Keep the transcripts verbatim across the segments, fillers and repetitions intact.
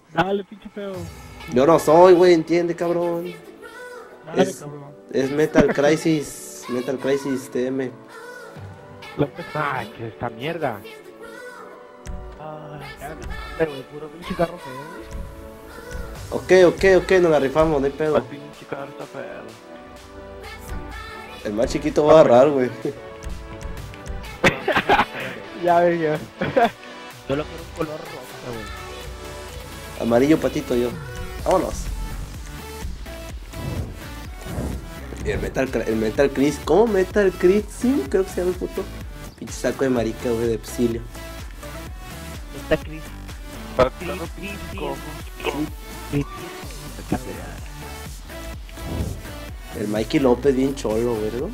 Dale, pinche feo. Yo no soy, güey, entiende, cabrón. Dale, Es, cabrón. es Metal Crisis. Metal Crisis T M. López. Ay, que esta mierda. Ay, pero güey, puro pinche carro feo. Ok, ok, ok, nos la rifamos, no hay pedo. El pinche carro está feo. El más chiquito va a agarrar, güey. Ya ves, ya. Solo quiero un color rojo, güey. Amarillo patito yo. Vámonos. Y el Metal, Cra- el Metal Crisis. ¿Cómo Metal Crisis? Creo que se llama el puto. Pinche saco de marica, güey, de Psilio. Esta Cris. Para Cris, carro Cris, pico. Cris. El Mikey López bien cholo, güey, ¿no?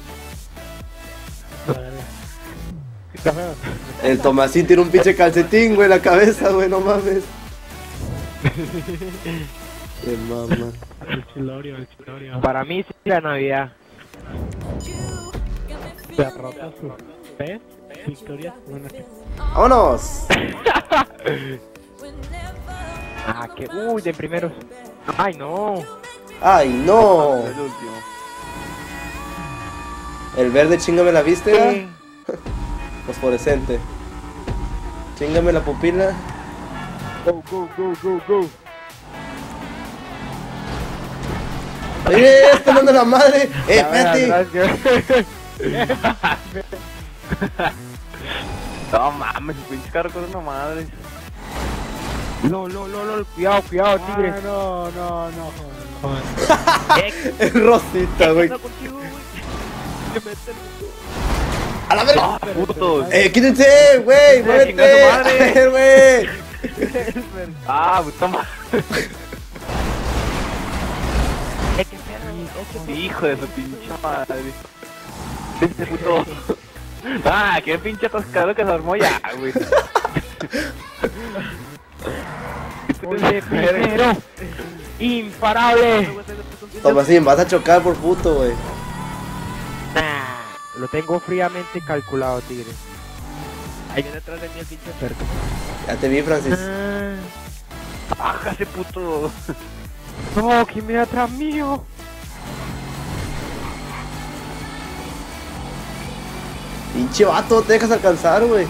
Está feo. El Tomasín tiene un pinche calcetín, güey, en la cabeza, güey, no mames. Qué mamá. El chilorio, el chilorio. Para mí sí la Navidad. Se rota su fe. Victoria. Bueno, sí. ¡Vámonos! Ah, que. Uy, de primeros. Ay, no. ¡Ay, no! El último. El verde, chingame la viste, ¿verdad? ¿Qué? Fosforescente. Chingame la pupila. Go, go, go, go, go. ¡Eh! ¡Está dando la madre! ¡Eh, Ya ves, espérate! gracias. No mames, el pinche carro con una madre. No, no, no, no. Cuidado, cuidado, tigre. Ah, no, no, no, joder, no, joder. Es Rosita, güey. Contigo, güey. Que meten. ¡A la verga! ¡Ah, putos! ¡Eh, quítense, güey! ¡Eh, chinga ¡Muévete! tu madre! A ver, güey! ¡Ah, puta madre! Es que pedo, es que Hijo de su pinche madre. Pinche puto. Ah, qué pinche atascado que se armó ya, güey. Oye, primero. Imparable. Tomasín, vas a chocar por puto, güey. Nah, lo tengo fríamente calculado, tigre. ahí viene atrás de mí el pinche perco. Ya te vi, Francis. ¡Ah, ese puto! No, que me atrás mío. Pinche vato, te dejas alcanzar, güey.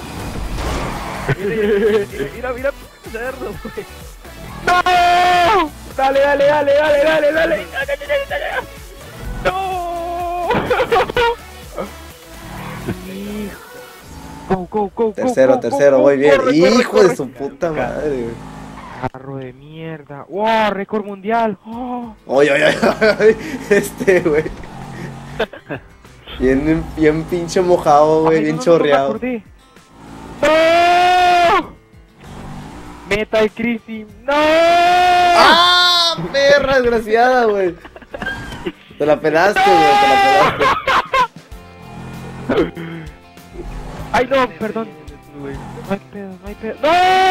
Mira, mira, cerdo, güey. ¡No! Dale, dale, dale, dale, dale, dale. ¡No! Hijo. Go, go, go, go, Tercero, go, tercero, go, voy go, bien. corre, corre, Hijo de corre. su puta madre, güey. Carro de mierda. ¡Wow! Récord mundial. ¡Oh! Oye, oye, oye, este, güey. Bien, bien pinche mojado, güey, Ay, bien no, no, no, chorreado. No, me acordé. ¡No! Metal Crisis. ¡No! ¡Ah! Perra desgraciada, güey. Te la pelaste, güey, te la pelaste. Ay, no, perdón. No hay pedo, no hay pedo.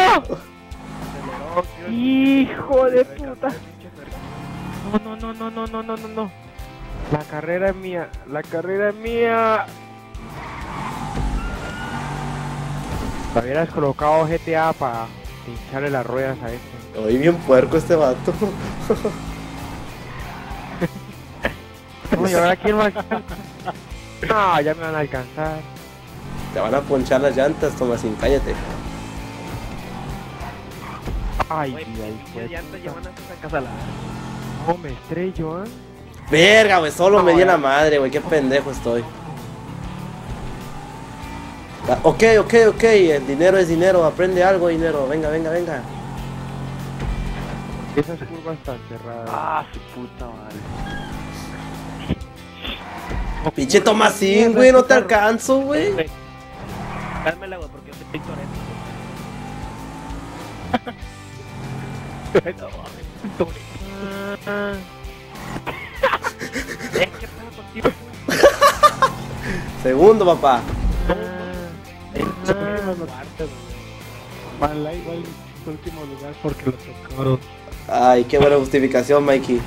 ¡No! ¡Hijo de puta! No, no, no, no, no, no, no, no, no. La carrera es mía, la carrera es mía. Me hubieras colocado G T A para pincharle las ruedas a este. Oye, bien puerco este vato. No, ¿y ahora quién va a alcanzar? No, ya me van a alcanzar. Te van a ponchar las llantas, Tomasín, cállate. Ay, Güey, Dios, pinche llanta llevan a esa casa la. no me estrello, ¿eh? Verga, güey, solo me No, di en ya. la madre, güey, qué pendejo estoy. Ah, Ok, ok, ok, el dinero es dinero, aprende algo, dinero, venga, venga, venga. Esas curvas están cerradas. ¡Ah, su puta madre! Pinche Tomasín, güey, no te alcanzo, güey. Cálmela, güey, porque yo soy Toretto. No, mames, Es que pedo contigo, güey. Segundo, papá. En su último lugar, güey. Mala igual en su último lugar porque lo tocaron. Ay, qué buena justificación, Mikey.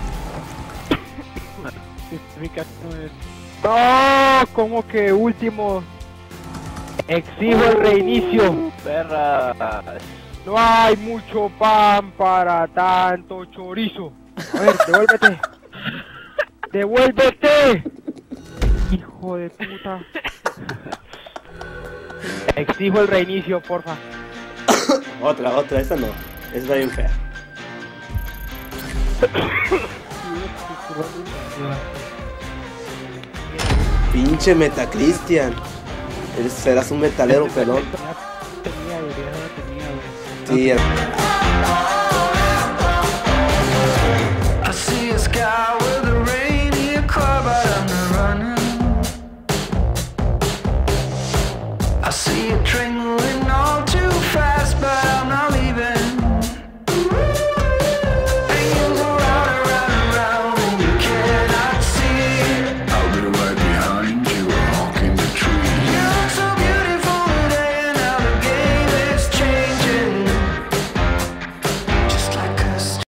Justificación es. No, como que último. Exijo el reinicio. ¡Perra! No hay mucho pan para tanto chorizo. A ver, devuélvete. ¡Devuélvete! Hijo de puta. Exijo el reinicio, porfa. Otra, otra, esa no. Es bien fea. Pinche Metacristian. Eres- Serás un metalero pelón. Tenía, güey, ya no tenía, güey. Sí, el-